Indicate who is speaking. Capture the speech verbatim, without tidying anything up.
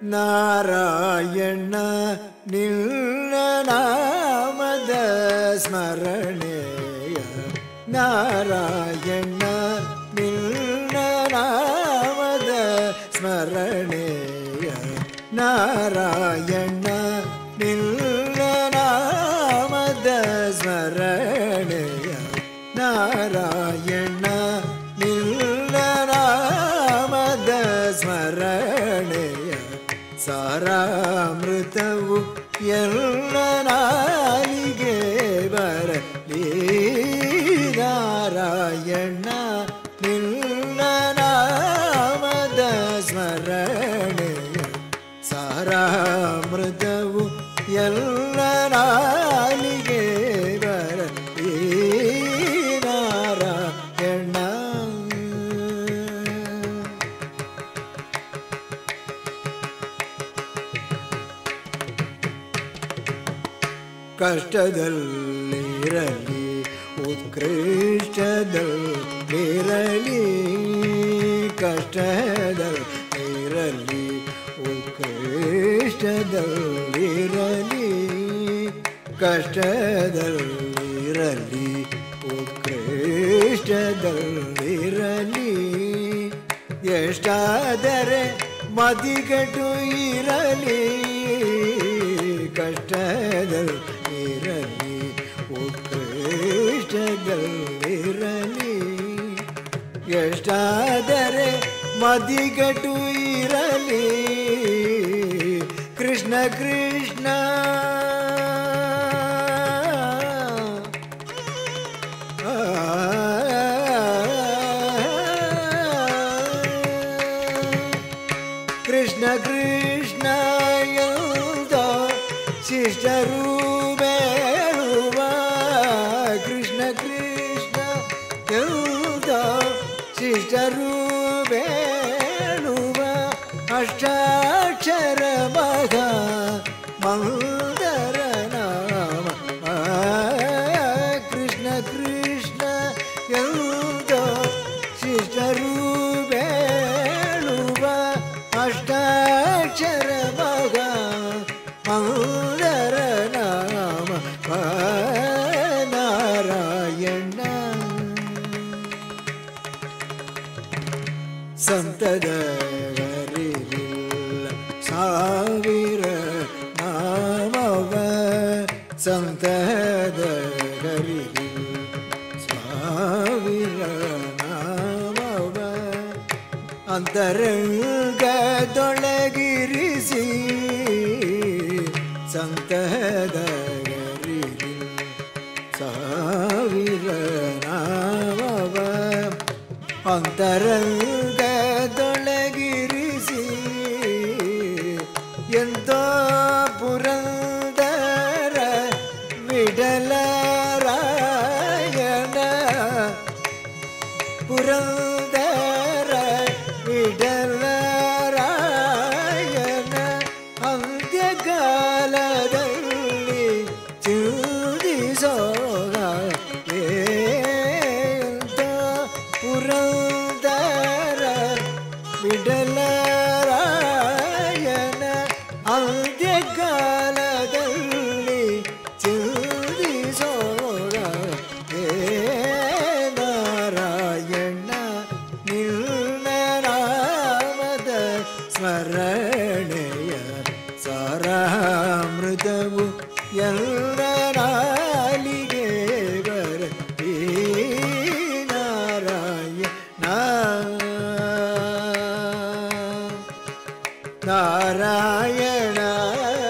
Speaker 1: ನಾರಾಯಣ ನಿನ್ನ ನಾಮದ ಸ್ಮರಣೆಯ ನಾರಾಯಣ ನಿನ್ನ ನಾಮದ ಸ್ಮರಣೆಯ ನಾರಾಯಣ ನಿನ್ನ ನಾಮದ ಸ್ಮರಣೆಯ ನಾರಾಯಣ ನಿನ್ನ ನಾಮದ ಸ್ಮರಣೆಯ ಸಾರಾಮೃತವು ಎಲ್ಲ ನಾಲಿಗೆ ಬರಲಿ ನಾರಾಯಣ ನಿನ್ನ ನಾಮದ ಸ್ಮರಣೆಯ ಸಾರಾಮೃತವು ಎಲ್ಲ ನಾಲಿಗೆ ಬರಲಿ ನಾರಾಯಣ ಕಷ್ಟದಲ್ಲಿರಲಿ ಉತ್ಕೃಷ್ಟದಲ್ಲಿರಲಿ ಕಷ್ಟದಲ್ಲಿರಲಿ ಉತ್ಕೃಷ್ಟದಲ್ಲಿರಲಿ ಕಷ್ಟದಲ್ಲಿರಲಿ ಉತ್ಕೃಷ್ಟದಲ್ಲಿರಲಿ ಎಷ್ಟಾದರೆ ಮದಿಗಟ್ಟು ಇರಲಿ ಕಷ್ಟದಲ್ಲಿ ಇರಲಿ ಉತ್ಕೃಷ್ಟದಲ್ಲಿರಲಿ ಎಷ್ಟಾದರೆ ಮದಿಗಟ್ಟು ಇರಲಿ ಕೃಷ್ಣ ಕೃಷ್ಣ ಕೃಷ್ಣ ಕೃಷ್ಣ ಶಿಷ್ಟರು ಬೇಳುವ ಕೃಷ್ಣ ಕೃಷ್ಣ ಎಲ್ಲ ಶಿಷ್ಟರು ಬೇಳುವ ಅಷ್ಟಾಕ್ಷರ ಮಗ ಮಂದರ ನಾಮ ಕೃಷ್ಣ ಕೃಷ್ಣ ಎಲ್ಲ ಶಿಷ್ಟರು ಬೇಳುವ ಅಷ್ಟಾಕ್ಷರ ಮಗ ಮಂದರ ನಾಮ ನಾರಾಯಣ ಸಂತದ ಗರಿಲ್ಲ ಸಾವಿರ ನಾಮವ ಸಂತದ ಗರಿಲ್ಲ ಸಾವಿರ ನಾಮವ ಅಂತರಂಗದೊಳಗಿರಿಸಿ ಸಂತದ ಗರಿಲ್ಲ ಸಾವಿರ ನಾಮವ ಅಂತರಂಗದೊಳಗಿರಿಸಿ ಎಂತೋ ಪುರಂದರ ವಿಠಲರಾಯಣ ಪುರಂದರ ವಿಠಲರಾಯಣ ಅಂತ್ಯಕಾಲದಲ್ಲಿ ಚೂದಿಸೋಗ ಎಂತ ಪುರಂದರ ವಿಠಲರಾಯಣ ಅಂತ್ಯಕಾಲದಲ್ಲಿ ಚೂದಿಸೋಗ ನಾರಾಯಣ ನಿನ್ನ ನಾಮದ ಸ್ಮರಣೆಯ ಸಾರಾಮೃತವು ಎಲ್ಲ ನಾಲಿಗೆ ಬರಲಿ ನಾರಾಯಣ ನಾರಾಯಣ